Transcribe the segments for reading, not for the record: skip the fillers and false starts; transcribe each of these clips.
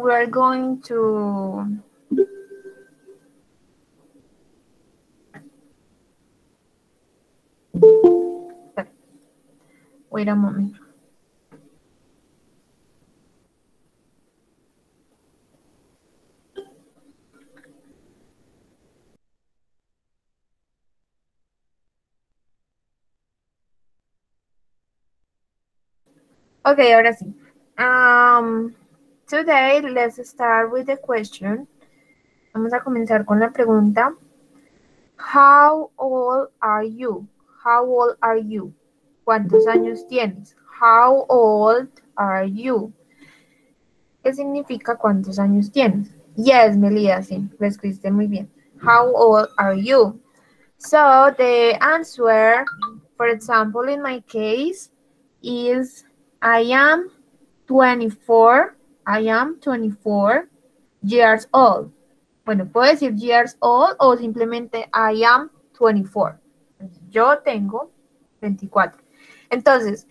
we are going to wait a moment. Okay, ahora sí. Today, let's start with the question. Vamos a comenzar con la pregunta. How old are you? How old are you? ¿Cuántos años tienes? How old are you? ¿Qué significa cuántos años tienes? Yes, Melida, sí, lo escribiste muy bien. How old are you? So the answer, for example, in my case, is I am 24. I am 24 years old. Bueno, puedo decir years old o simplemente I am 24. Yo tengo 24. Entonces,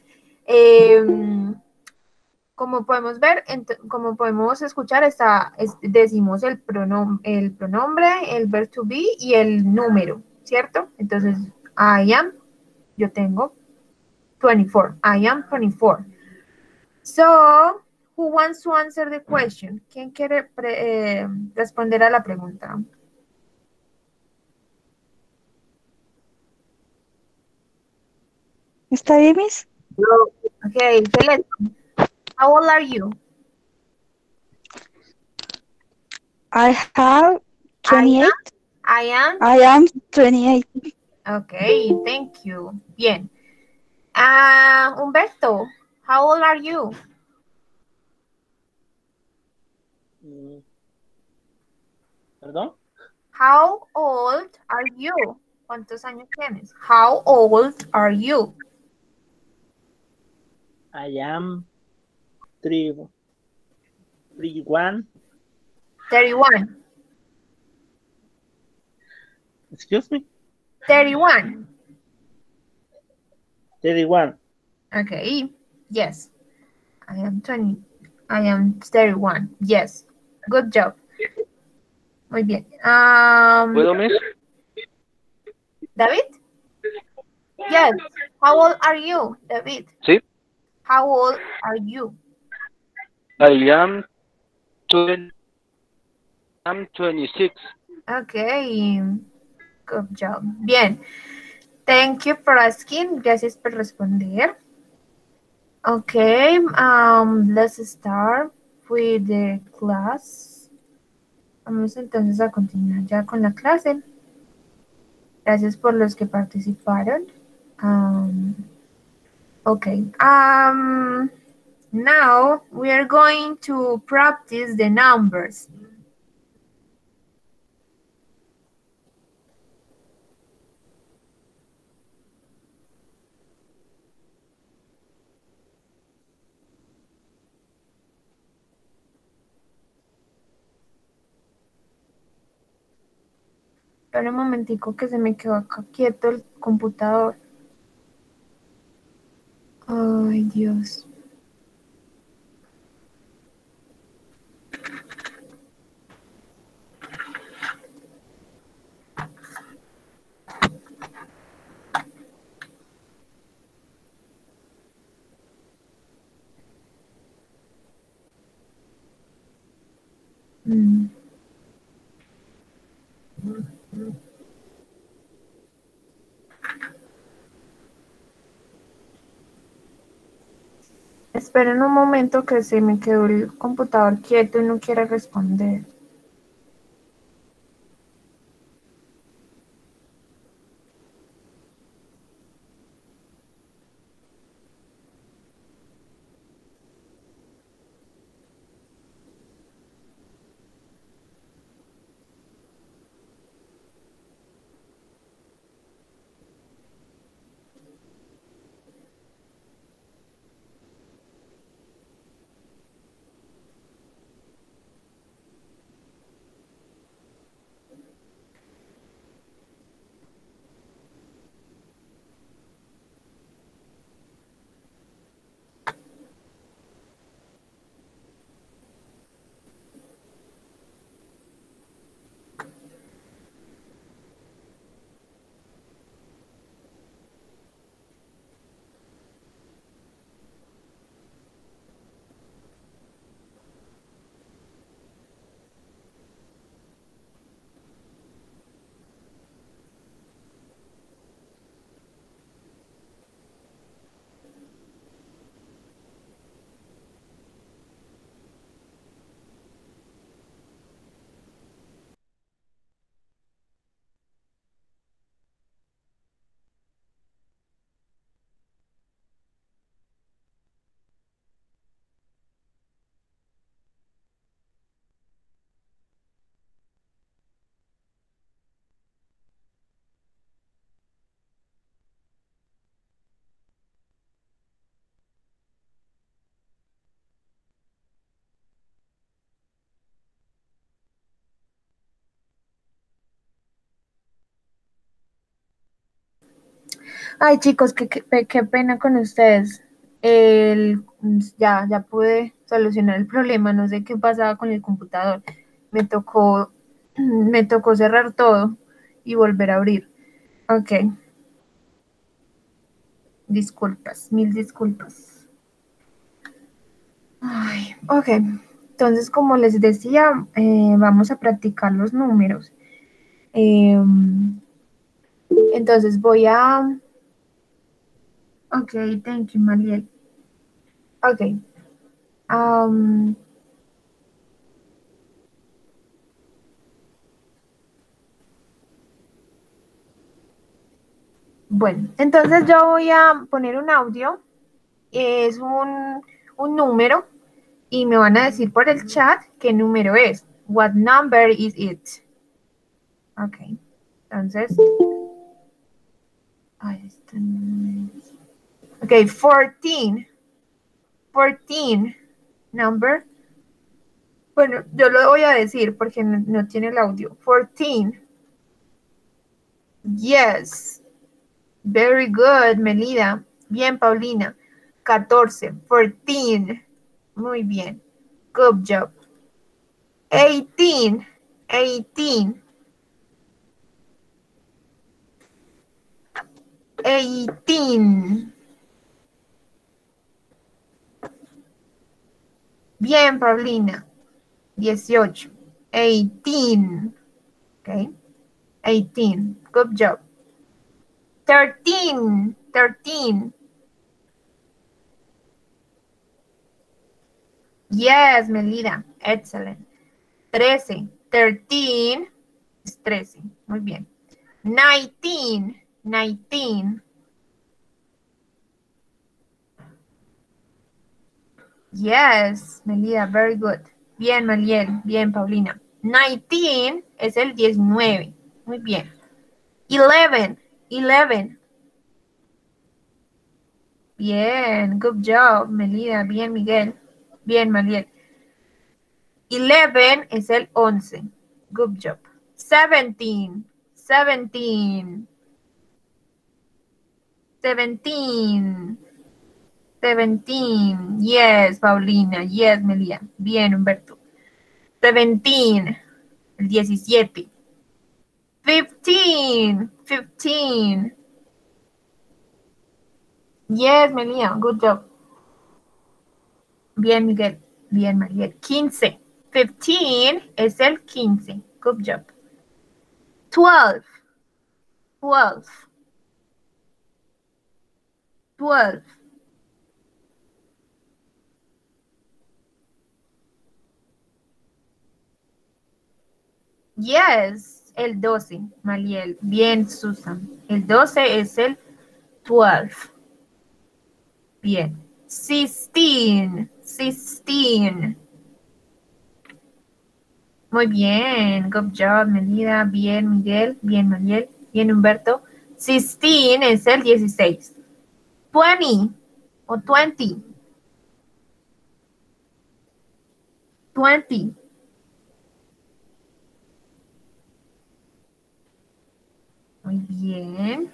como podemos ver, como podemos escuchar, decimos el pronombre, el verb to be y el número, ¿cierto? Entonces, I am, yo tengo 24. I am 24. So, who wants to answer the question? ¿Quién quiere responder a la pregunta? ¿Está bien, Miss? Okay, Celeste, how old are you? I have I 28. am. I am 28. Okay, thank you. Bien. Humberto, how old are you? ¿Perdón? How old are you? ¿Cuántos años tienes? How old are you? I am 31. 31. Excuse me? 31. 31. Okay. Yes. I am 20. I am 31. Yes. Good job. Muy bien. ¿Puedo, Miss? David? Yes. How old are you, David? Sí. How old are you? I am 20, I'm 26. Okay. Good job. Bien. Thank you for asking. Gracias por responder. Okay, let's start with the class. Vamos entonces a continuar ya con la clase. Gracias por los que participaron. Okay, now we are going to practice the numbers. Espera un momentico que se me quedó acá quieto el computador. Ay, Dios. Mm. Esperen un momento que se me quedó el computador quieto y no quiere responder. Ay, chicos, qué pena con ustedes. Ya pude solucionar el problema. No sé qué pasaba con el computador. Me tocó, me tocó cerrar todo y volver a abrir. Ok. Disculpas, mil disculpas. Ay, ok. Entonces, como les decía, vamos a practicar los números. Entonces voy a... Ok, thank you, Mariel. Ok. Bueno, entonces yo voy a poner un audio. Es un número y me van a decir por el chat qué número es. What number is it? Ok. Entonces... Ay, este no es. Ok, 14. 14 number. Bueno, yo lo voy a decir porque no tiene el audio. 14. Yes. Very good, Melida. Bien, Paulina. 14. 14. Muy bien. Good job. 18. 18. 18. Bien, Paulina. 18. 18. Okay. 18. Good job. 13. 13. Yes, Melida. Excellent. 13. 13 es 13. Muy bien. 19. 19. Yes, Melida. Very good. Bien, Maliel. Bien, Paulina. 19 es el 19. Muy bien. 11. 11. Bien. Good job, Melida. Bien, Miguel. Bien, Maliel. 11 es el 11. Good job. 17. 17. 17. 17. Yes, Paulina. Yes, Melia. Bien, Humberto. 17. El 17. 15. 15. Yes, Melia. Good job. Bien, Miguel. Bien, Mariel. 15. 15 es el 15. Good job. 12. 12. 12. Yes, el 12, Mariel. Bien, Susan. El 12 es el 12. Bien. 16. 16. Muy bien. Good job, Melida. Bien, Miguel. Bien, Mariel. Bien, Humberto. 16 es el 16. 20 o 20. 20. Muy bien.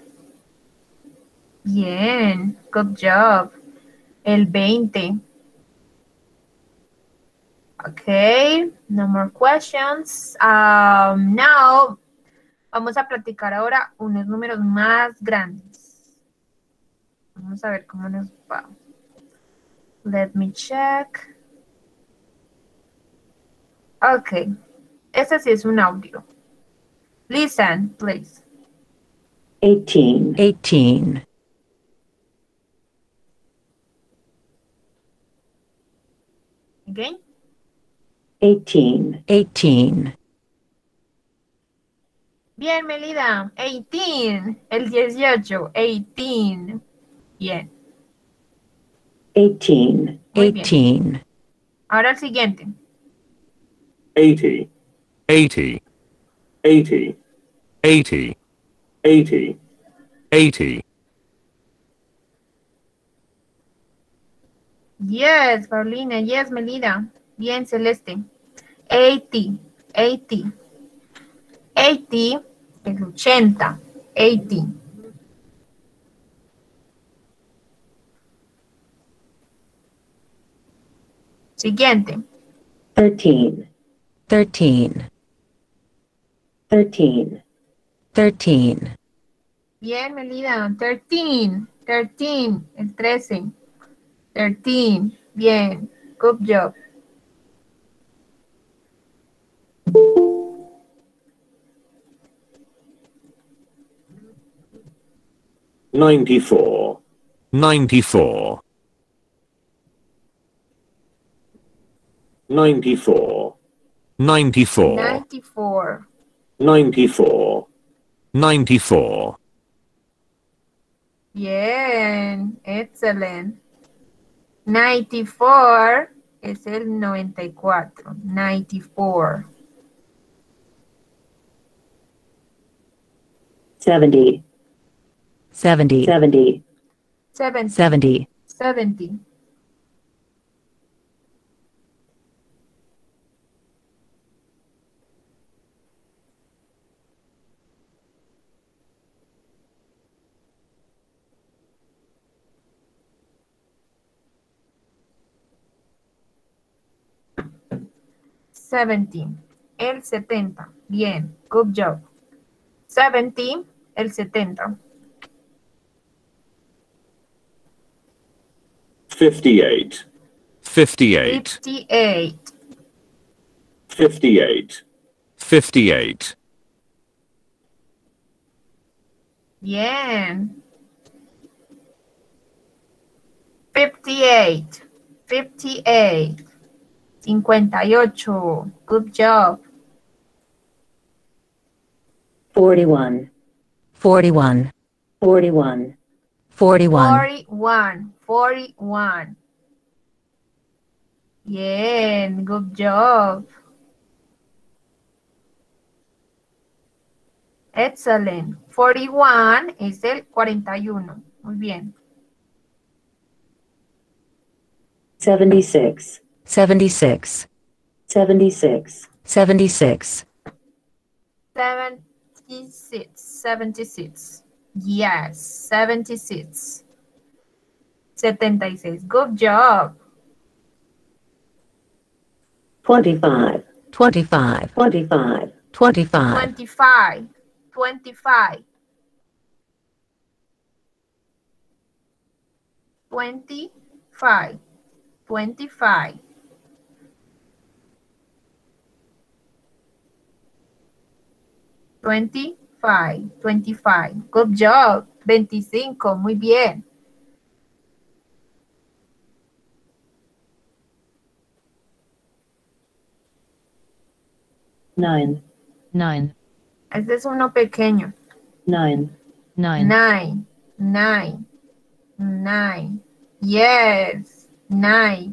Bien. Good job. El 20. Okay, no more questions. Now, vamos a practicar ahora unos números más grandes. Vamos a ver cómo nos va. Let me check. Okay, este sí es un audio. Listen, please. 18, 18, Again. 18, 18, Bien, Melida. 18. El 18. 18. Bien. 18, Muy bien. 18, Ahora el siguiente. 80, 80, 80, 80, 80, 80, Yes, Paulina. Yes, Melida. Bien, Celeste. 80. 80. 80 es 80. 80. Siguiente. 13, 13, 13, 13, Bien, Melida. 13. 13. El 13. 13. Bien. Good job. Ninety-four. 94, 94. 94, 94. 94. 94, Bien. Excellent. 94 es el 94. 94. 70, 70, 70, 70. 70, 70. El 70. Bien. Good job. 70. El 70. 58. 58, 58. 58. 58, Bien. 58. 58. 58. Good job. 41, 41, 41, 41, 41. 41. Bien. Good job. Excellent. 41 es el 41. Muy bien. 76, 76, 76, 76, 76. 76. Yes. 76. 76. Good job. 25, 25, 25, 25, 25. 25. 25. 25. 25. 25. Good job. 25. Muy bien. nine, 9, Este es uno pequeño. 9, 9, 9. 9. 9. Yes. 9.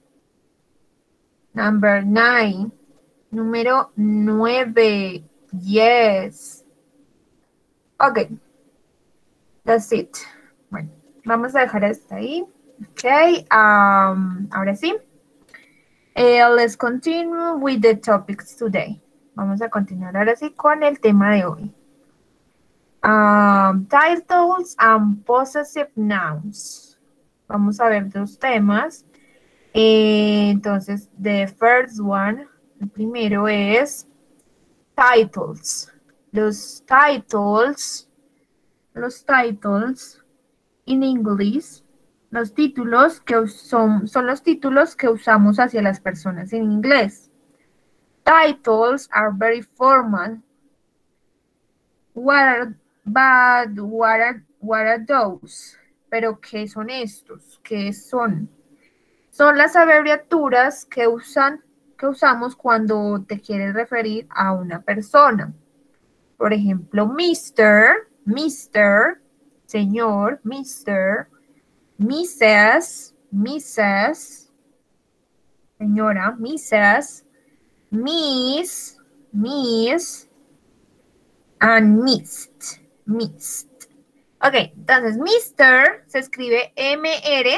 Number 9. Número 9. Yes. Ok. That's it. Bueno, vamos a dejar hasta ahí. Ok. Ahora sí. Let's continue with the topics today. Vamos a continuar ahora sí con el tema de hoy. Titles and possessive nouns. Vamos a ver dos temas. Entonces, the first one, el primero es titles. Los titles in English, los títulos que son los títulos que usamos hacia las personas en inglés. Titles are very formal. What are those? Pero ¿qué son estos? ¿Qué son? Son las abreviaturas que usamos cuando te quieres referir a una persona. Por ejemplo, Mr., señor, Mr., Mrs., señora, Mrs., Miss, and missed. Ok, entonces Mr. se escribe M-R,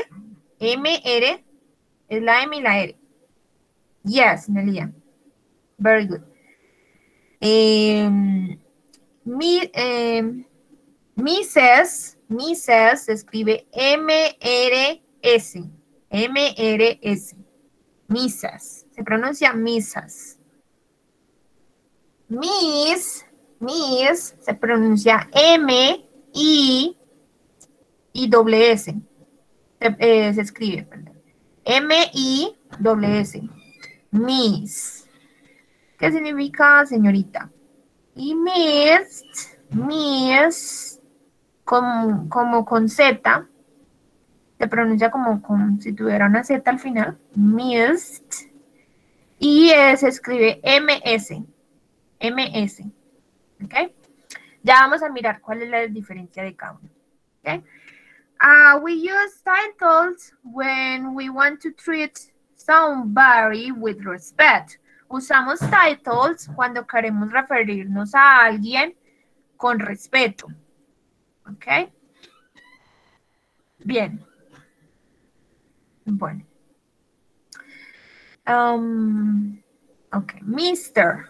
es la M y la R. Yes, Nelia. Very good. Mrs. se escribe M-R-S. Misas. Se pronuncia misas. Miss se pronuncia M-I-S. Se escribe, perdón. M-I-S. Miss. ¿Qué significa señorita? Y Miss, como con Z, se pronuncia como si tuviera una Z al final. Miss. Y se escribe MS. MS. ¿Ok? Ya vamos a mirar cuál es la diferencia de cada uno. ¿Ok? We use titles when we want to treat somebody with respect. Usamos titles cuando queremos referirnos a alguien con respeto. ¿Ok? Bien. Bueno. Ok. Mister.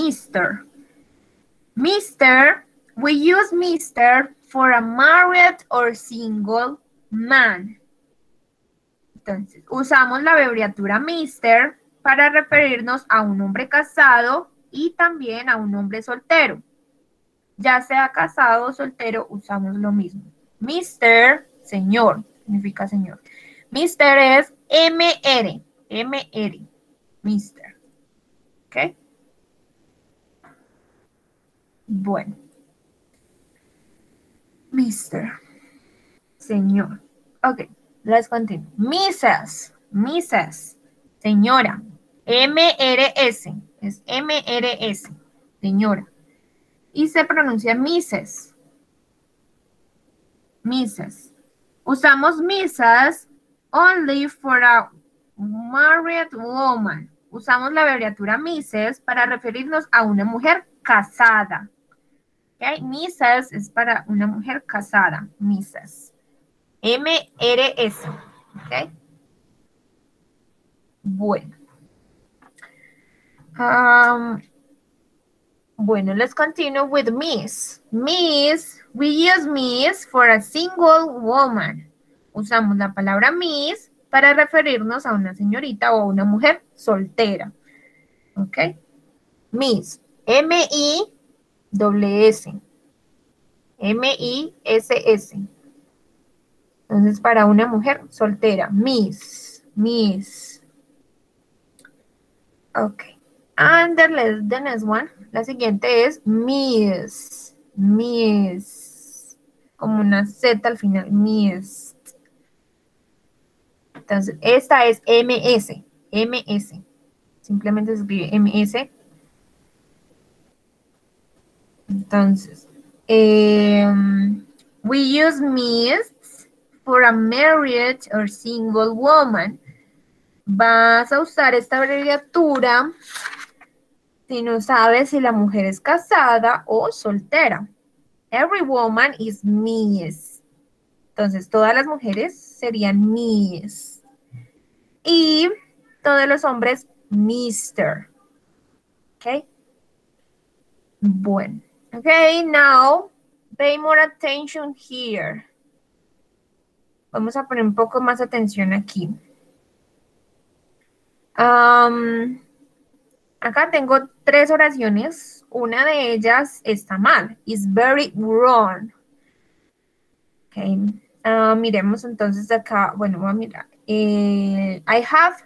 We use Mister for a married or single man. Entonces, usamos la abreviatura Mister para referirnos a un hombre casado y también a un hombre soltero. Ya sea casado o soltero, usamos lo mismo. Mister, señor, significa señor. Mister es MR, Mister. ¿Ok? Bueno. Mister, señor. Ok, let's continue. Mrs., señora. MRS, es MRS, señora. Y se pronuncia Mrs. Usamos Mrs. only for a married woman. Usamos la abreviatura Mrs. para referirnos a una mujer casada. Okay. Mrs. es para una mujer casada. Mrs. M-R-S. Ok. Bueno. Bueno, let's continue with Miss. Miss, we use Miss for a single woman. Usamos la palabra Miss para referirnos a una señorita o a una mujer soltera. Ok. Miss. M-I-S-S. M-I-S-S. Entonces, para una mujer soltera. Miss. Ok. And the next one. La siguiente es Miss. Como una Z al final. Miss. Entonces, esta es MS. Simplemente se escribe MS. Entonces, we use Miss for a married or single woman. Vas a usar esta abreviatura si no sabes si la mujer es casada o soltera. Every woman is Miss. Entonces, todas las mujeres serían Miss. Y todos los hombres, Mister. ¿Ok? Bueno. Ok, now, pay more attention here. Vamos a poner un poco más atención aquí. Acá tengo 3 oraciones. Una de ellas está mal. It's very wrong. Okay. Miremos entonces acá. Bueno, voy a mirar. I have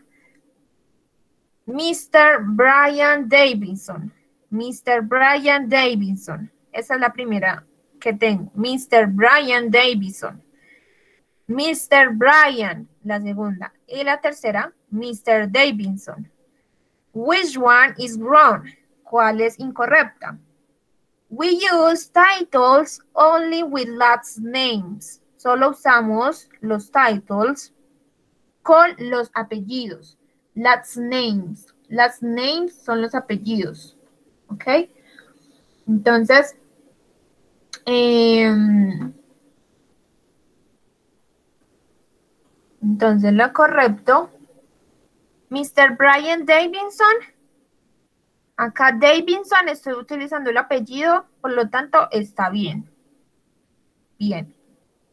Mr. Brian Davidson. Mr. Brian Davidson. Esa es la primera que tengo. Mr. Brian Davidson. Mr. Brian, la segunda. Y la tercera, Mr. Davidson. Which one is wrong? ¿Cuál es incorrecta? We use titles only with last names. Solo usamos los titles con los apellidos. Last names. Last names son los apellidos. ¿Ok? Entonces, lo correcto, Mr. Brian Davidson. Acá Davidson, estoy utilizando el apellido, por lo tanto está bien. Bien.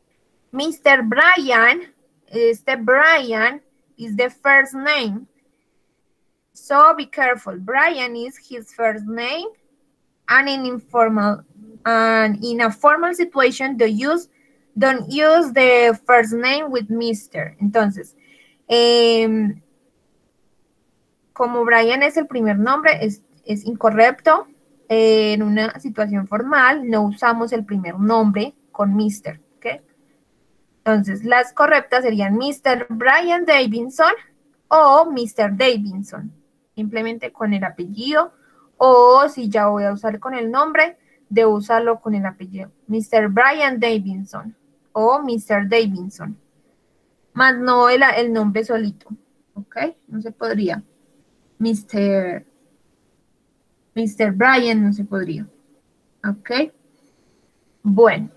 Mr. Brian, Brian is the first name. So be careful. Brian is his first name, and in a formal situation, don't use the first name with Mr. Entonces, como Brian es el primer nombre, es incorrecto. En una situación formal, no usamos el primer nombre con Mr. ¿Ok? Entonces, las correctas serían Mr. Brian Davidson o Mr. Davidson. Simplemente con el apellido, o si ya voy a usar con el nombre, debo usarlo con el apellido. Mr. Brian Davidson o Mr. Davidson. Más no el nombre solito. ¿Ok? No se podría. Mr. Brian no se podría. ¿Ok? Bueno.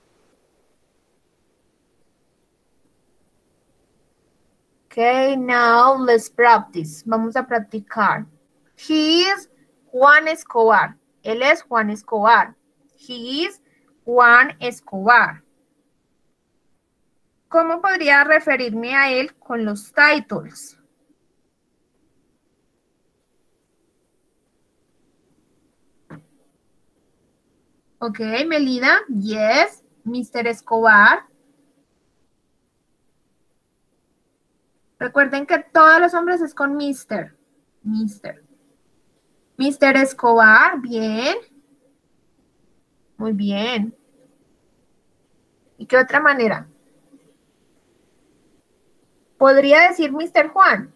Okay, now let's practice. Vamos a practicar. He is Juan Escobar. Él es Juan Escobar. He is Juan Escobar. ¿Cómo podría referirme a él con los titles? Ok, Melina. Yes, Mr. Escobar. Recuerden que todos los hombres es con Mr. Mr. Escobar, bien. Muy bien. ¿Y qué otra manera? ¿Podría decir Mr. Juan?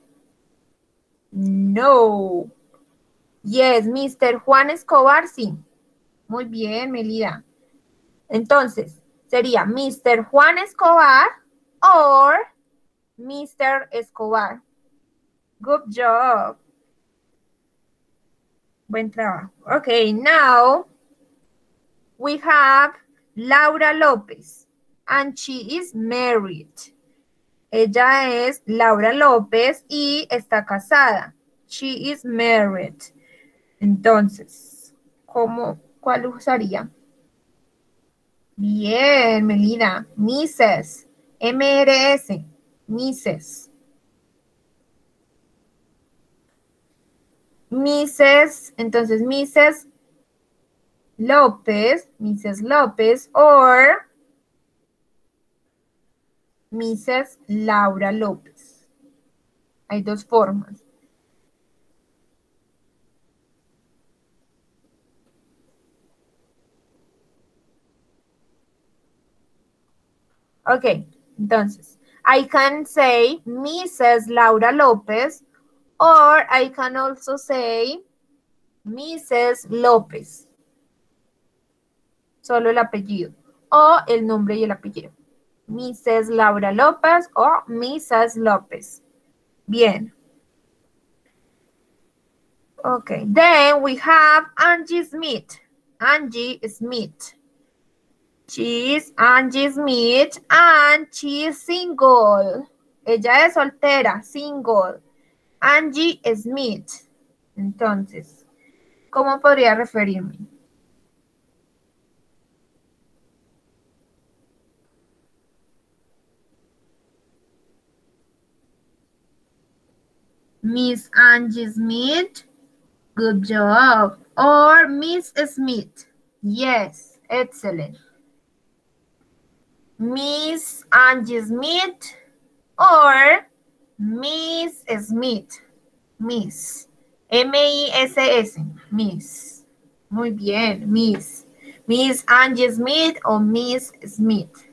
No. Yes, Mr. Juan Escobar, sí. Muy bien, Melida. Entonces, sería Mr. Juan Escobar or Mr. Escobar. Good job. Buen trabajo. Okay, now we have Laura López and she is married. Ella es Laura López y está casada. She is married. Entonces, ¿cuál usaría? Bien, Melina. Mrs. MRS. Mrs. Entonces Mrs. López or Mrs. Laura López. Hay dos formas. Ok, entonces, I can say Mrs. Laura López or I can also say Mrs. López. Solo el apellido o el nombre y el apellido. Mrs. Laura López o Mrs. López. Bien. Okay, then we have Angie Smith. Angie Smith. She is Angie Smith and she is single. Ella es soltera, single. Angie Smith. Entonces, ¿cómo podría referirme? Miss Angie Smith. Good job. Or Miss Smith. Yes, excellent. Miss Angie Smith or Miss Smith. Miss. M-I-S-S. Miss. Muy bien, Miss. Miss Angie Smith o Miss Smith.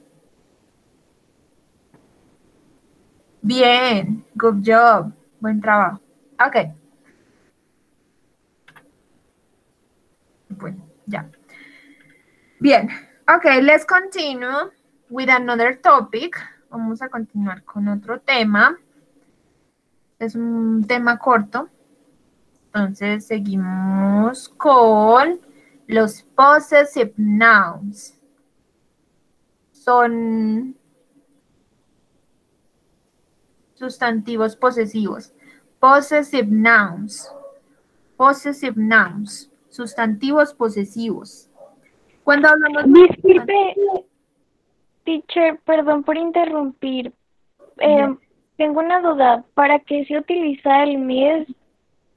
Bien, good job. Buen trabajo. Ok. Bueno, ya. Bien. Ok, let's continue with another topic. Vamos a continuar con otro tema. Es un tema corto. Entonces, seguimos con los possessive nouns. Son sustantivos posesivos. Possessive nouns. Possessive nouns. Sustantivos posesivos. Cuando hablamos de... Disculpe, teacher, perdón por interrumpir. Tengo una duda. ¿Para qué se utiliza el Miss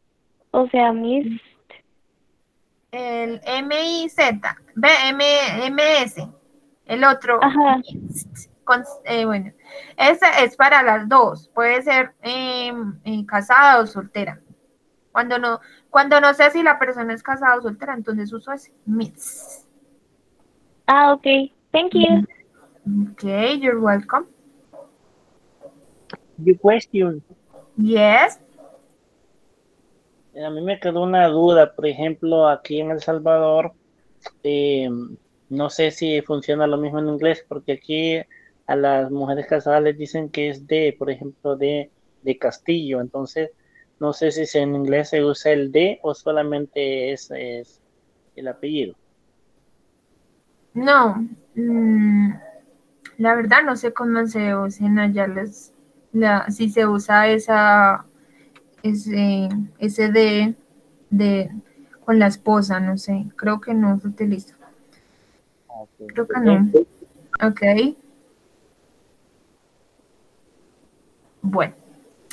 O sea, Miss. El M-I-Z, M-S, el otro, Ajá. bueno, ese es para las dos, puede ser casada o soltera. Cuando no sé si la persona es casada o soltera, entonces uso ese, Miss. Ah, ok. Thank you. Okay, you're welcome. Your question. Yes. A mí me quedó una duda, por ejemplo, aquí en El Salvador, no sé si funciona lo mismo en inglés, porque aquí a las mujeres casadas les dicen que es de, por ejemplo, de Castillo, entonces no sé si en inglés se usa el de o solamente es el apellido. No, la verdad no sé cómo se usan allá si se usa ese de con la esposa, no sé, creo que no se utiliza, creo que no. Ok, bueno.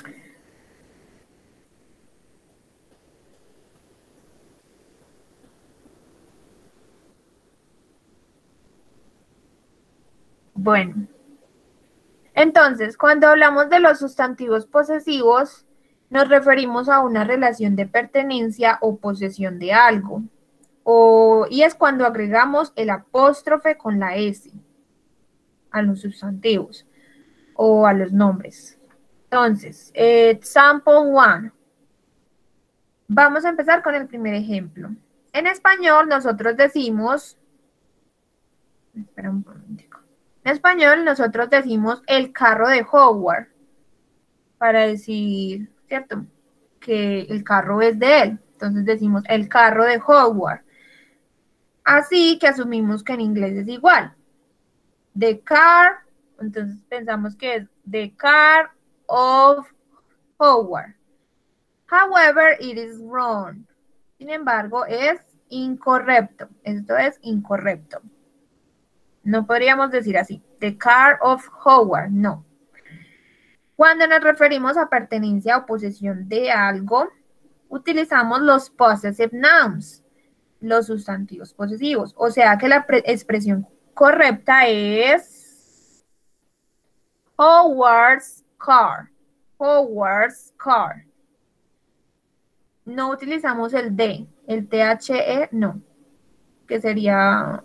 Bueno, entonces, cuando hablamos de los sustantivos posesivos, nos referimos a una relación de pertenencia o posesión de algo. Y es cuando agregamos el apóstrofe con la S a los sustantivos o a los nombres. Entonces, example one. Vamos a empezar con el primer ejemplo. En español nosotros decimos, espera un momentico. En español nosotros decimos el carro de Howard para decir, ¿cierto? Que el carro es de él. Entonces decimos el carro de Howard. Así que asumimos que en inglés es igual. The car, entonces pensamos que es the car of Howard. However, it is wrong. Sin embargo, es incorrecto. Esto es incorrecto. No podríamos decir así. The car of Howard, no. Cuando nos referimos a pertenencia o posesión de algo, utilizamos los possessive nouns, los sustantivos posesivos. O sea que la expresión correcta es Howard's car. Howard's car. No utilizamos el de, el THE no, que sería...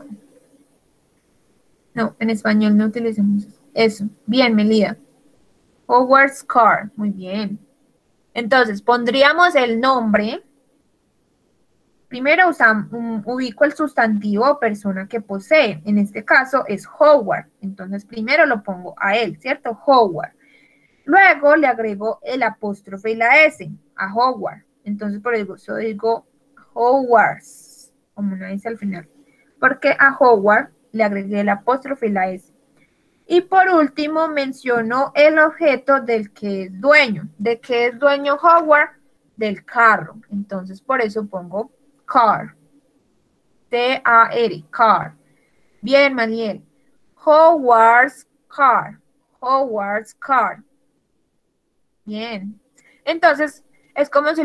No, en español no utilizamos eso. Bien, Melida. Howard's car, muy bien. Entonces, pondríamos el nombre. Primero ubico el sustantivo o persona que posee. En este caso es Howard. Entonces, primero lo pongo a él, ¿cierto? Howard. Luego le agrego el apóstrofe y la S a Howard. Entonces, por eso digo Howard's, como una S al final. Porque a Howard le agregué el apóstrofe y la S. Y por último, menciono el objeto del que es dueño. ¿De qué es dueño Howard? Del carro. Entonces, por eso pongo car. T-A-R, car. Bien, Maniel. Howard's car. Howard's car. Bien. Entonces, es como si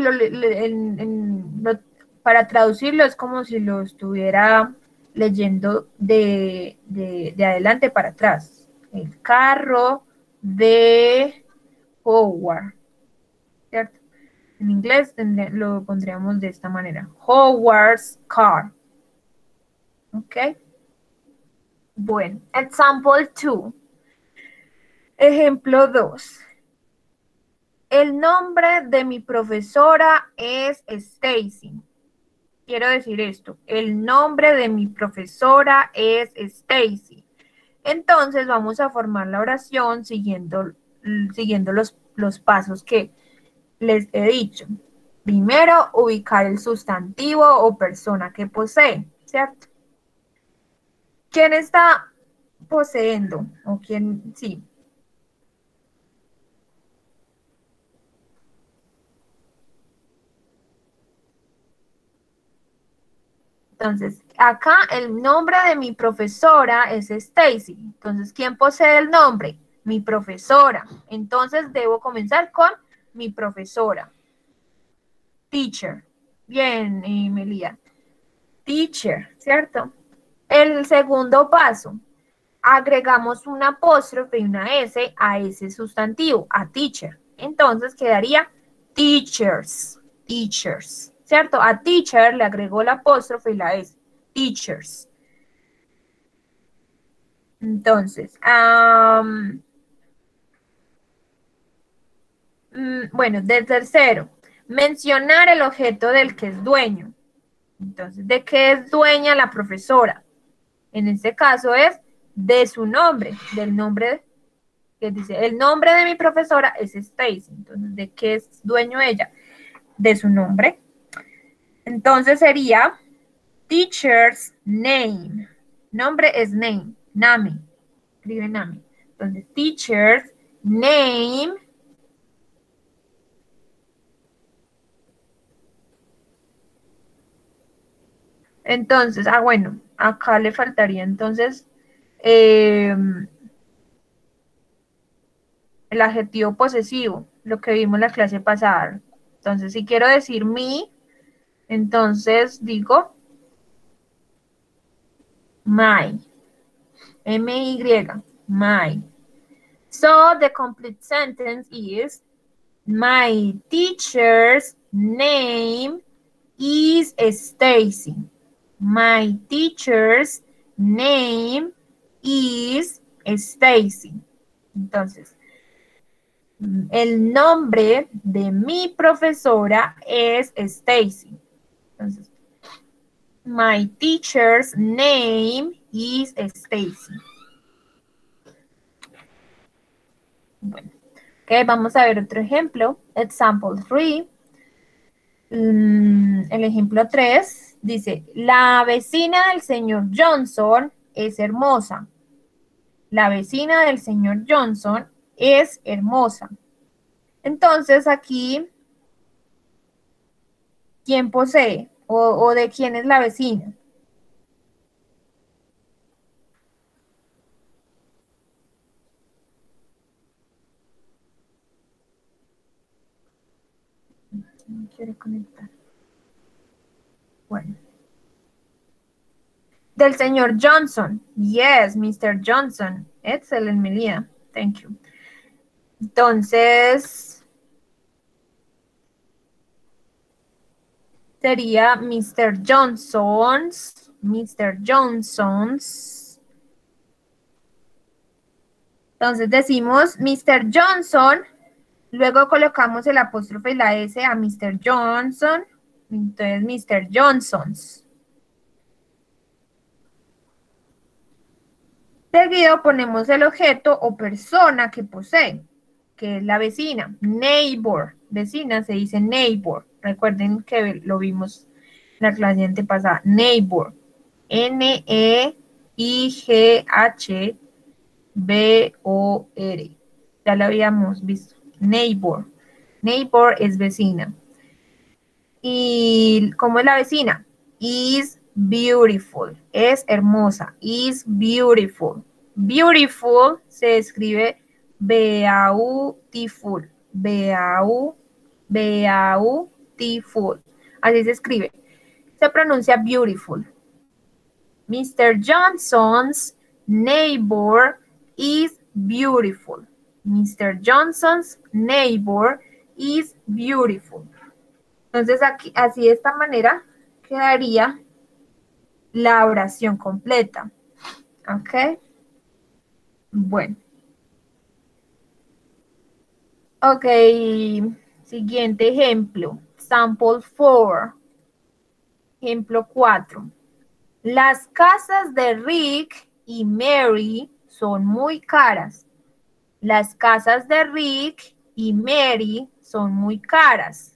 para traducirlo, es como si lo estuviera leyendo de adelante para atrás. El carro de Howard. ¿Cierto? En inglés lo pondríamos de esta manera. Howard's car. ¿Ok? Bueno, example 2. Ejemplo 2. El nombre de mi profesora es Stacy. Quiero decir esto. El nombre de mi profesora es Stacy. Entonces vamos a formar la oración siguiendo los pasos que les he dicho. Primero, ubicar el sustantivo o persona que posee, ¿cierto? ¿Quién está poseyendo? ¿O quién? Sí. Entonces, acá el nombre de mi profesora es Stacy. Entonces, ¿quién posee el nombre? Mi profesora. Entonces, debo comenzar con mi profesora. Teacher. Bien, Melia. Teacher, ¿cierto? El segundo paso. Agregamos un apóstrofe y una S a ese sustantivo, a teacher. Entonces quedaría teachers, teachers, ¿cierto? A teacher le agregó el apóstrofe y la S, teachers. Entonces, bueno, de tercero, mencionar el objeto del que es dueño. Entonces, ¿de qué es dueña la profesora? En este caso es de su nombre, del nombre que dice, el nombre de mi profesora es Stacy. Entonces, ¿de qué es dueño ella? De su nombre. Entonces sería teacher's name. Nombre es name, name. Escribe name. Entonces, teacher's name entonces, bueno, acá le faltaría entonces el adjetivo posesivo, lo que vimos en la clase pasada. Entonces, si quiero decir mi, entonces digo my, M-Y, my. So, the complete sentence is, my teacher's name is Stacy. My teacher's name is Stacy. Entonces, el nombre de mi profesora es Stacy. Entonces, my teacher's name is Stacy. Bueno, ok, vamos a ver otro ejemplo. Example 3. El ejemplo 3 dice, la vecina del señor Johnson es hermosa. La vecina del señor Johnson es hermosa. Entonces aquí, ¿quién posee? ¿O de quién es la vecina? No quiere conectar. Bueno. Del señor Johnson. Yes, Mr. Johnson. Excellent, Melia. Thank you. Entonces, sería Mr. Johnson's. Mr. Johnson's. Entonces decimos Mr. Johnson. Luego colocamos el apóstrofe y la S a Mr. Johnson. Entonces, Mr. Johnson's. Seguido ponemos el objeto o persona que posee, que es la vecina. Neighbor. Vecina se dice neighbor. Recuerden que lo vimos en la clase antepasada. Neighbor. N-E-I-G-H-B-O-R. Ya lo habíamos visto. Neighbor. Neighbor es vecina. ¿Y cómo es la vecina? Is beautiful. Es hermosa. Is beautiful. Beautiful se escribe beautiful. Beautiful. Así se escribe. Se pronuncia beautiful. Mr. Johnson's neighbor is beautiful. Mr. Johnson's neighbor is beautiful. Entonces, aquí, así de esta manera quedaría la oración completa. ¿Ok? Bueno. Ok. Siguiente ejemplo. Sample 4. Ejemplo 4. Las casas de Rick y Mary son muy caras. Las casas de Rick y Mary son muy caras.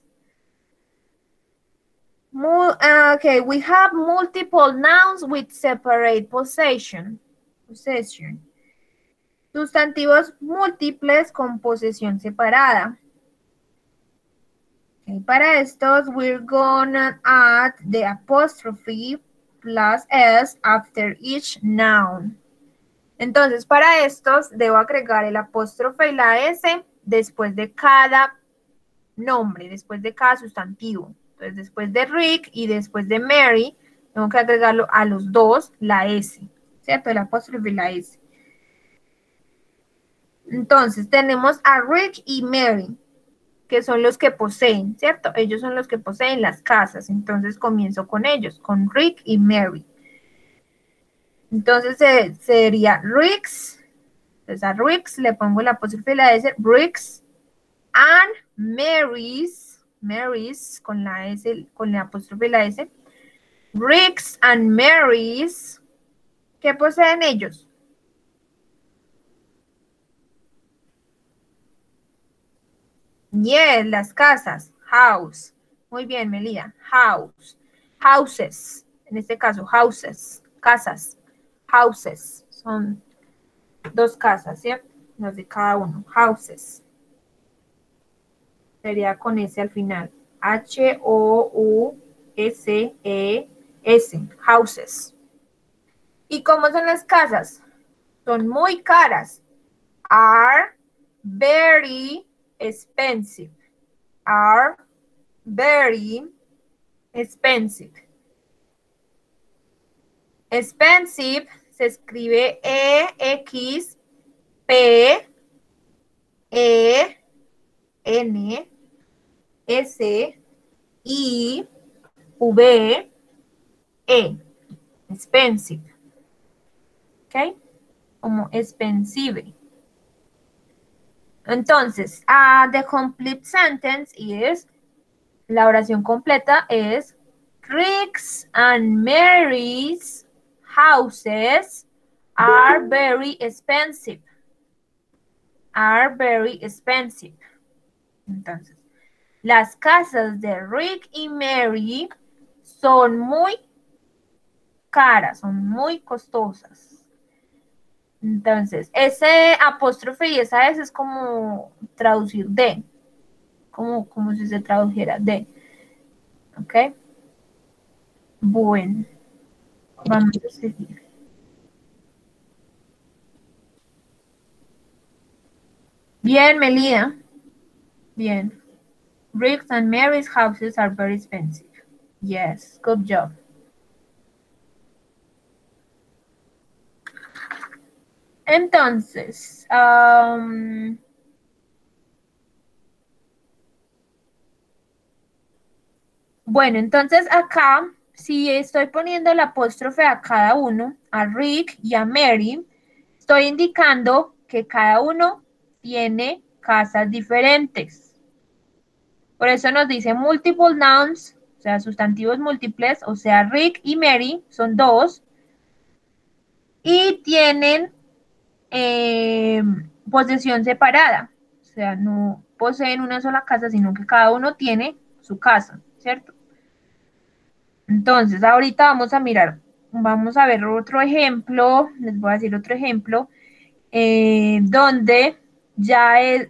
Okay, we have multiple nouns with separate possession. Sustantivos múltiples con posesión separada. Okay, para estos, we're gonna add the apostrophe plus s after each noun. Entonces, para estos, debo agregar el apóstrofe y la s después de cada nombre, después de cada sustantivo. Entonces, después de Rick y después de Mary, tengo que agregarlo a los dos, la S, ¿cierto? El apóstrofe y la S. Entonces, tenemos a Rick y Mary, que son los que poseen, ¿cierto? Ellos son los que poseen las casas. Entonces, comienzo con ellos, con Rick y Mary. Entonces, sería Rick's. Entonces, a Rick's le pongo el apóstrofe y la S, Rick's and Mary's con la S, con el apóstrofe y la S. Rick's and Mary's, ¿qué poseen ellos? Yes, las casas, house. Muy bien, Melida, house. Houses, en este caso, houses, casas, houses. Son dos casas, ¿cierto? Las de cada uno, houses. Sería con S al final. H-O-U-S-E-S, houses. ¿Y cómo son las casas? Son muy caras. Are very expensive. Are very expensive. Expensive se escribe E-X-P-E-N-S-I-V-E. Expensive. ¿Ok? Como expensive. Entonces, the complete sentence is, la oración completa es, Rick's and Mary's houses are very expensive. Are very expensive. Entonces, las casas de Rick y Mary son muy caras, son muy costosas. Entonces, ese apóstrofe y esa S es como traducir de, como si se tradujera de. ¿Ok? Bueno, vamos a seguir. Bien, Melida. Bien. Rick's and Mary's houses are very expensive. Yes, good job. Entonces, bueno, entonces acá, si estoy poniendo el apóstrofe a cada uno, a Rick y a Mary, estoy indicando que cada uno tiene casas diferentes. Por eso nos dice multiple nouns, o sea, sustantivos múltiples, o sea, Rick y Mary son dos, y tienen posesión separada, o sea, no poseen una sola casa, sino que cada uno tiene su casa, ¿cierto? Entonces, ahorita vamos a mirar, vamos a ver otro ejemplo, les voy a decir otro ejemplo, donde ya es,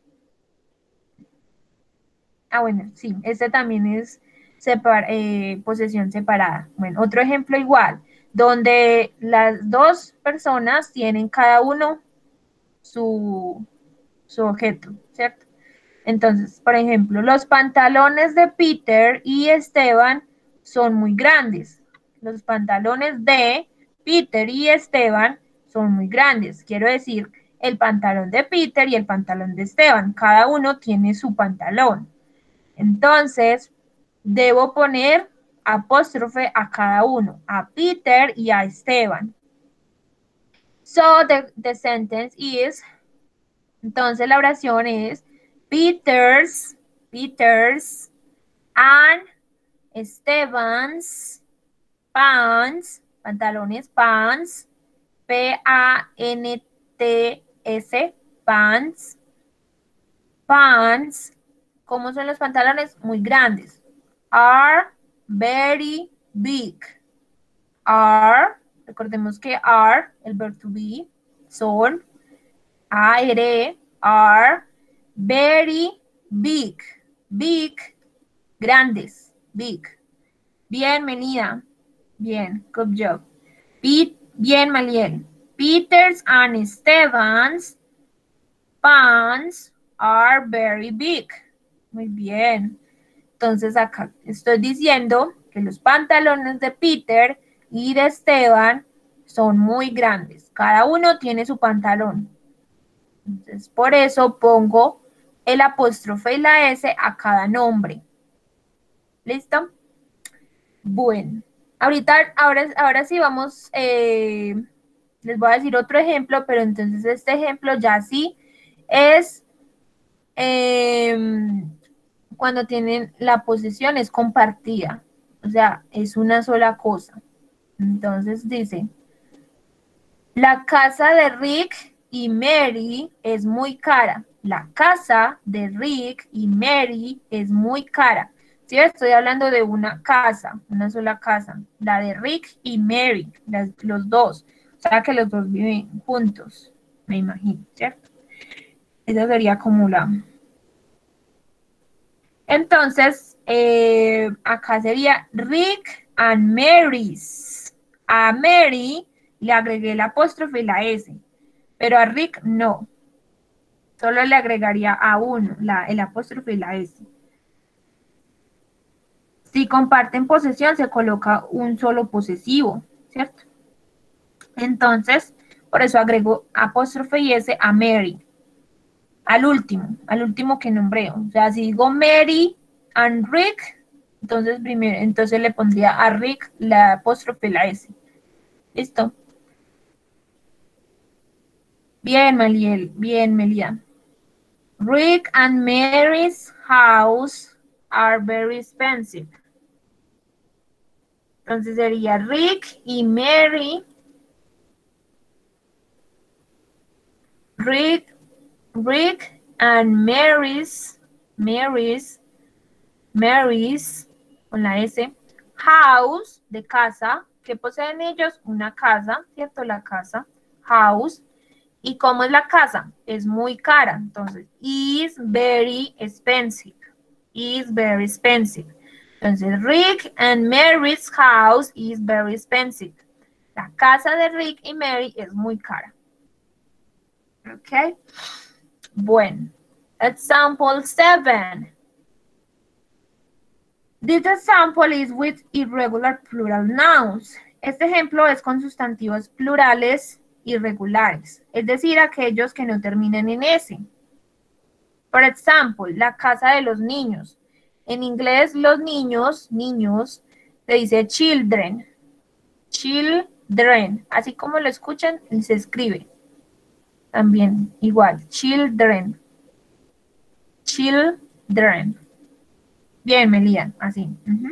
bueno, sí, este también es posesión separada. Bueno, otro ejemplo igual, donde las dos personas tienen cada uno su objeto, ¿cierto? Entonces, por ejemplo, los pantalones de Peter y Esteban son muy grandes. Los pantalones de Peter y Esteban son muy grandes. Quiero decir, el pantalón de Peter y el pantalón de Esteban. Cada uno tiene su pantalón. Entonces, debo poner apóstrofe a cada uno, a Peter y a Esteban. So, the sentence is, entonces la oración es, Peter's and Esteban's pants, pantalones, pants, P-A-N-T-S, pants, ¿cómo son los pantalones? Muy grandes. Are very big. Are, recordemos que are, el verbo to be, son, are very big. Big, grandes, big. Bienvenida. Bien, good job. Bien, Maliel. Peter's and Esteban's pants are very big. Muy bien. Entonces acá estoy diciendo que los pantalones de Peter y de Esteban son muy grandes. Cada uno tiene su pantalón. Entonces por eso pongo el apóstrofe y la S a cada nombre. ¿Listo? Bueno, ahora sí vamos, les voy a decir otro ejemplo, pero entonces este ejemplo ya sí es cuando tienen la posesión es compartida, o sea, es una sola cosa. Entonces dice, la casa de Rick y Mary es muy cara. La casa de Rick y Mary es muy cara. Sí, estoy hablando de una casa, una sola casa. La de Rick y Mary, los dos. O sea que los dos viven juntos, me imagino, ¿cierto? Esa sería como la... Entonces, acá sería Rick and Mary's. A Mary le agregué el apóstrofe y la S, pero a Rick no. Solo le agregaría a uno el apóstrofe y la S. Si comparten posesión, se coloca un solo posesivo, ¿cierto? Entonces, por eso agrego apóstrofe y S a Mary. Al último que nombré. O sea, si digo Mary and Rick, entonces le pondría a Rick la apóstrofe y la S. ¿Listo? Bien, Maliel. Bien, Melia. Rick and Mary's house are very expensive. Entonces sería Rick y Mary. Rick and Mary's, con la S, house, de casa, que poseen ellos una casa, ¿cierto? La casa, house. ¿Y cómo es la casa? Es muy cara. Entonces, is very expensive. Is very expensive. Entonces, Rick and Mary's house is very expensive. La casa de Rick y Mary es muy cara. ¿Ok? Bueno. Example 7. This example is with irregular plural nouns. Este ejemplo es con sustantivos plurales irregulares, es decir, aquellos que no terminan en S. Por ejemplo, la casa de los niños. En inglés, los niños, se dice children. Children. Así como lo escuchan, se escribe. También igual, children. Children. Bien, Melia, así.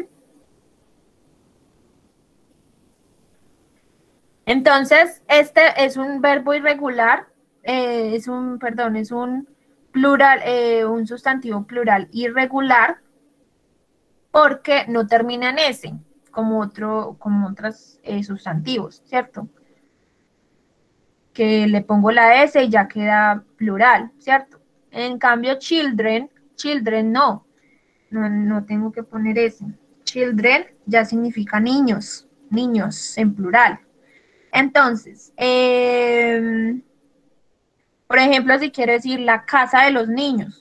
Entonces, este es un verbo irregular, es un plural, un sustantivo plural irregular, porque no termina en S, como otros sustantivos, ¿cierto? Que le pongo la S y ya queda plural, ¿cierto? En cambio, children no tengo que poner S. Children ya significa niños en plural. Entonces, por ejemplo, si quiero decir la casa de los niños,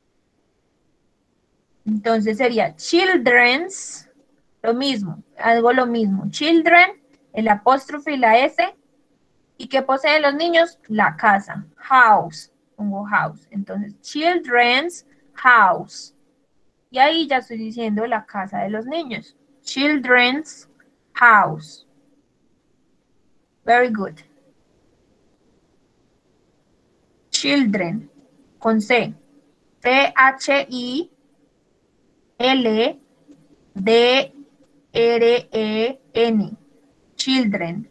entonces sería children's, algo lo mismo. Children, el apóstrofe y la S. ¿Y qué poseen los niños? La casa, house, pongo house. Entonces, children's house. Y ahí ya estoy diciendo la casa de los niños. Children's house. Very good. Children, con C. C-H-I-L-D-R-E-N. Children.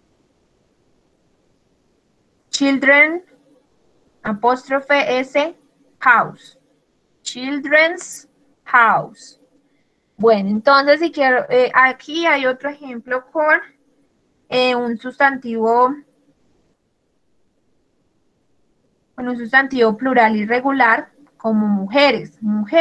Children, apóstrofe S, house. Children's house. Bueno, entonces si quiero, aquí hay otro ejemplo con un sustantivo plural irregular, como mujeres.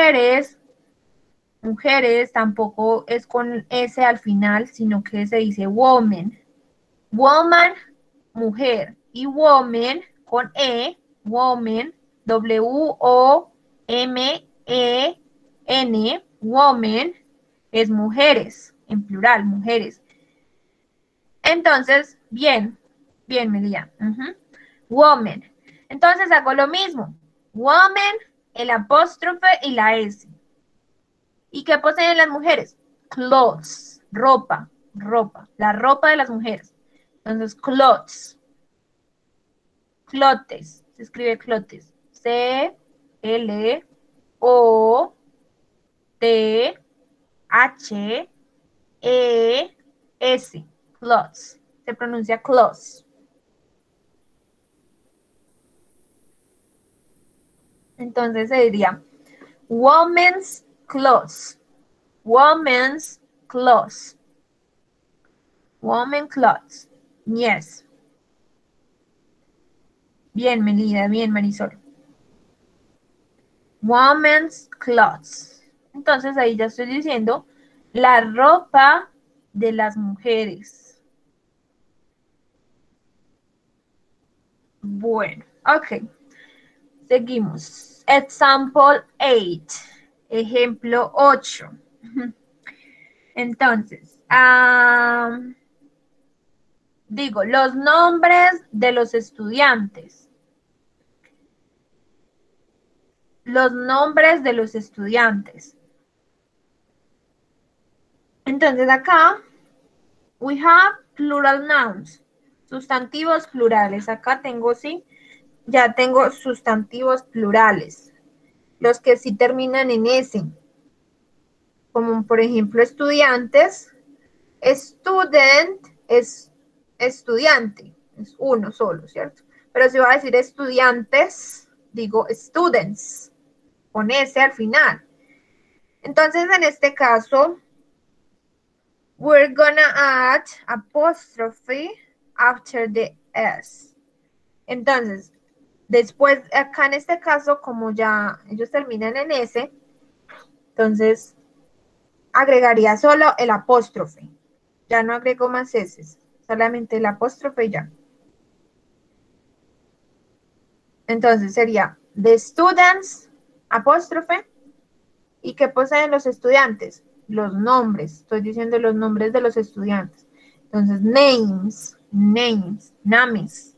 Mujeres tampoco es con S al final, sino que se dice woman. Woman, mujer. Y woman con E, woman, W-O-M-E-N, Woman es mujeres, en plural, mujeres. Entonces, bien, Melilla. Woman. Entonces hago lo mismo. Woman, el apóstrofe y la S. ¿Y qué poseen las mujeres? Clothes, ropa, la ropa de las mujeres. Entonces, clothes. Clotes, se escribe clotes. C-L-O-T-H-E-S. Clothes. Se pronuncia clothes. Entonces se diría women's clothes. Women's clothes. Women clothes. Yes. Bien, Melida, bien, Marisol. Women's clothes. Entonces ahí ya estoy diciendo la ropa de las mujeres. Bueno, ok. Seguimos. Example 8. Ejemplo 8. Entonces, digo, los nombres de los estudiantes. Los nombres de los estudiantes. Entonces acá, we have plural nouns. Sustantivos plurales. Acá tengo, sí, ya tengo sustantivos plurales. Los que sí terminan en S. Como por ejemplo estudiantes. Student es estudiante. Es uno solo, ¿cierto? Pero si voy a decir estudiantes, digo students. Con S al final. Entonces, en este caso, we're gonna add apostrophe after the S. Entonces, después, acá en este caso, como ya ellos terminan en S, entonces agregaría solo el apóstrofe. Ya no agrego más S, solamente el apóstrofe y ya. Entonces sería the students, apóstrofe. ¿Y qué poseen los estudiantes? Los nombres. Estoy diciendo los nombres de los estudiantes. Entonces, names, names.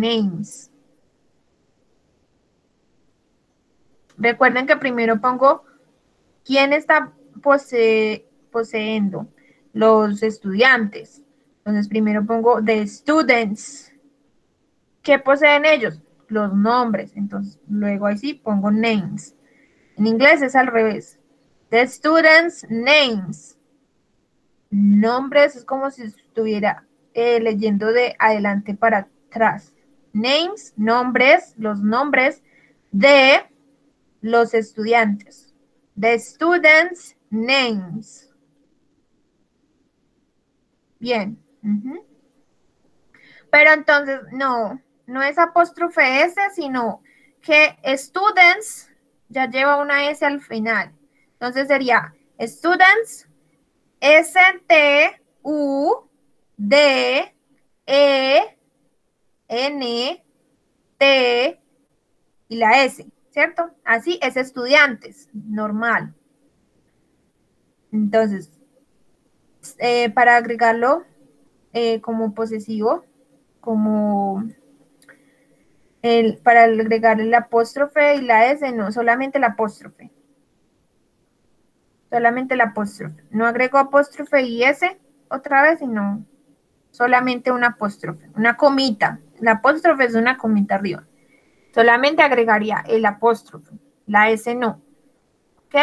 Recuerden que primero pongo quién está poseyendo. Los estudiantes. Entonces, primero pongo the students. ¿Qué poseen ellos? Los nombres. Entonces, luego ahí sí pongo names. En inglés es al revés. The students' names. Nombres es como si estuviera leyendo de adelante para atrás. Names, nombres, los nombres de los estudiantes. The students' names. Bien. Pero entonces, no es apóstrofe S, sino que students ya lleva una S al final. Entonces sería students, S-T-U-D-E-N-T y la S, ¿cierto? Así es estudiantes, normal. Entonces, para agregarlo como posesivo, para agregar el apóstrofe y la S, no, solamente el apóstrofe. Solamente el apóstrofe. No agrego apóstrofe y S otra vez, sino solamente un apóstrofe, una comita. El apóstrofe es una comita arriba. Solamente agregaría el apóstrofe, la S no. ¿Ok?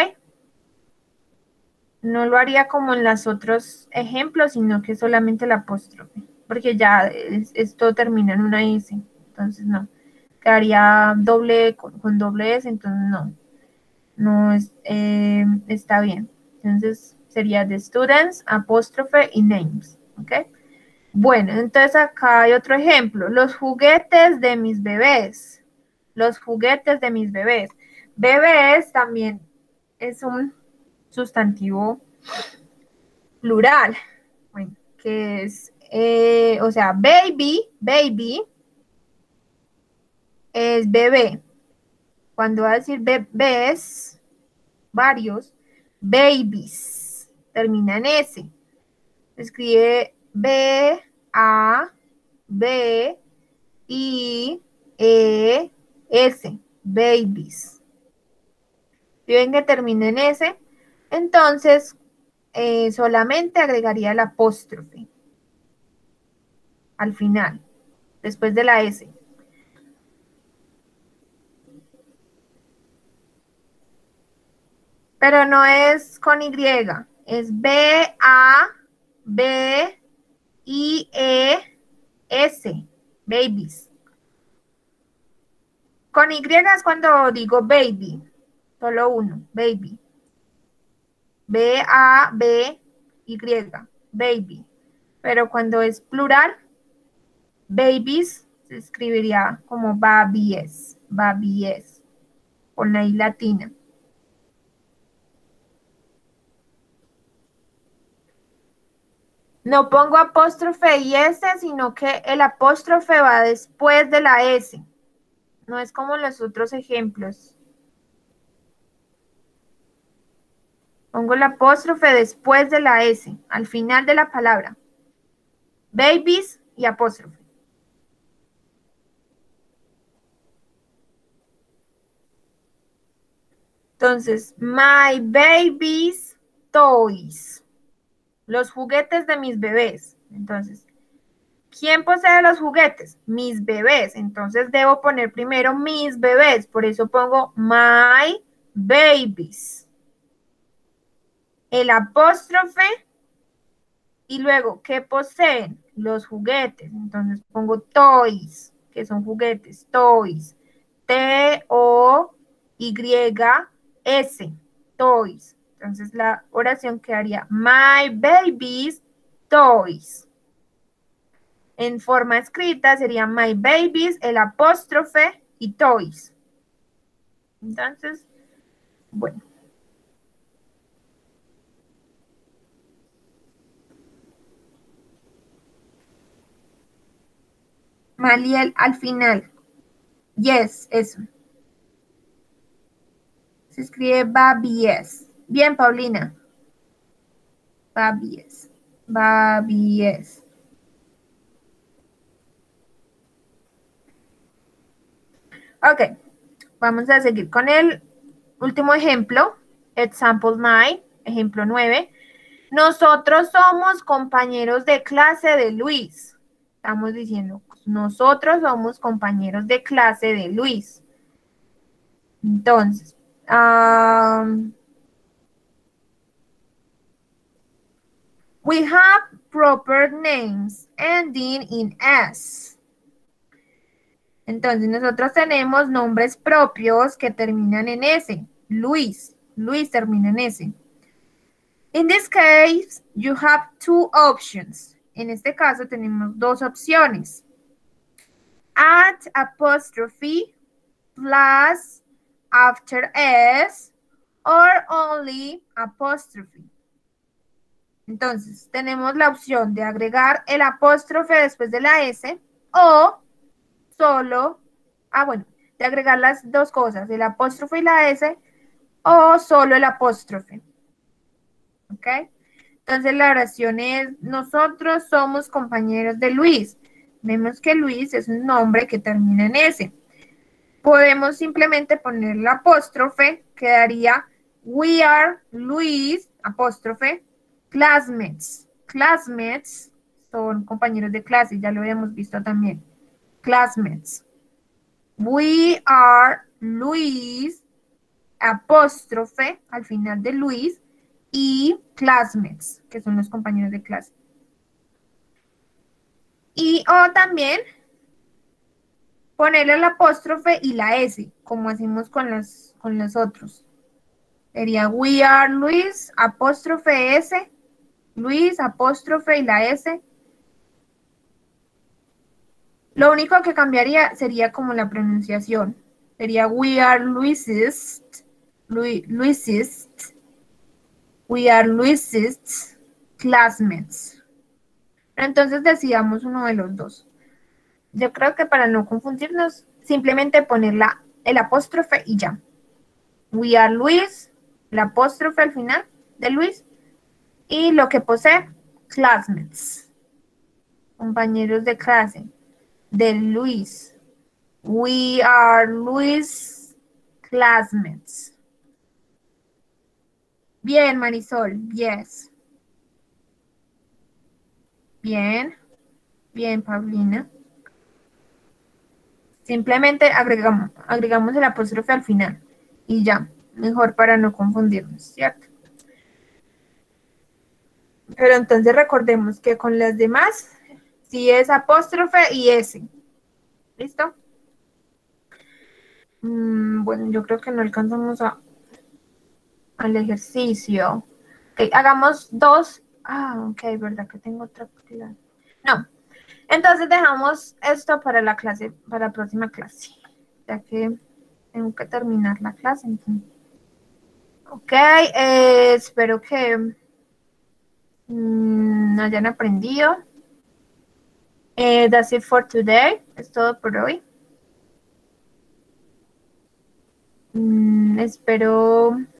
No lo haría como en los otros ejemplos, sino que solamente el apóstrofe, porque ya esto termina en una S, entonces no. Quedaría doble con doble S, entonces no está bien. Entonces sería the students, apóstrofe y names, ¿ok? Bueno, entonces acá hay otro ejemplo. Los juguetes de mis bebés. Los juguetes de mis bebés. Bebés también es un sustantivo plural. Bueno, que es, o sea, baby es bebé. Cuando va a decir bebés, varios, Babies. Termina en S. Se escribe B-A-B-I-E-S. Babies. Si ven que termina en S, entonces solamente agregaría el apóstrofe al final, después de la S. Pero no es con Y, es B-A-B-I-E-S, babies. Con Y es cuando digo baby, solo uno, baby. B-A-B-Y, baby. Pero cuando es plural, babies, se escribiría como babies, babies, con la I latina. No pongo apóstrofe y S, sino que el apóstrofe va después de la S. No es como los otros ejemplos. Pongo el apóstrofe después de la S, al final de la palabra. Babies y apóstrofe. Entonces, my baby's toys. Los juguetes de mis bebés. Entonces, ¿quién posee los juguetes? Mis bebés. Entonces, debo poner primero mis bebés. Por eso pongo my babies. El apóstrofe. Y luego, ¿qué poseen? Los juguetes. Entonces, pongo toys, que son juguetes. Toys. T-O-Y-S. Toys. Entonces la oración quedaría my baby's toys. En forma escrita sería my baby's, el apóstrofe y toys. Entonces, bueno. Maliel al final. Yes, eso. Se escribe babies. Bien, Paulina. Babies. Babies. Ok. Vamos a seguir con el último ejemplo. Example 9. Ejemplo 9. Nosotros somos compañeros de clase de Luis. Estamos diciendo, nosotros somos compañeros de clase de Luis. Entonces, we have proper names ending in S. Entonces, nosotros tenemos nombres propios que terminan en S. Luis. Luis termina en S. In this case, you have two options. En este caso, tenemos dos opciones. Add apostrophe plus after S or only apostrophe. Entonces, tenemos la opción de agregar el apóstrofe después de la S o solo, de agregar las dos cosas, el apóstrofe y la S o solo el apóstrofe. ¿Ok? Entonces, la oración es, nosotros somos compañeros de Luis. Vemos que Luis es un nombre que termina en S. Podemos simplemente poner el apóstrofe, quedaría we are Luis, apóstrofe, classmates. Classmates son compañeros de clase, ya lo habíamos visto también. Classmates. We are Luis, apóstrofe, al final de Luis, y classmates, que son los compañeros de clase. Y o también ponerle el apóstrofe y la S, como hacemos con los otros. Sería we are Luis, apóstrofe S, Luis, apóstrofe y la S. Lo único que cambiaría sería como la pronunciación. Sería we are Luis's, we are Luis's classmates. Entonces decidamos uno de los dos. Yo creo que para no confundirnos, simplemente poner el apóstrofe y ya. We are Luis, el apóstrofe al final de Luis y lo que posee, classmates, compañeros de clase, de Luis. We are Luis classmates. Bien, Marisol, yes. Bien, bien, Paulina. Simplemente agregamos el apóstrofe al final y ya, mejor para no confundirnos, ¿cierto? Pero entonces recordemos que con las demás, sí es apóstrofe y S. ¿Listo? Bueno, yo creo que no alcanzamos al ejercicio. Ok, hagamos dos. Ok, verdad que tengo otra clase. No. Entonces dejamos esto para la clase, para la próxima clase. Ya que tengo que terminar la clase. Entonces. Ok, espero que hayan aprendido. That's it for today. Es todo por hoy. Espero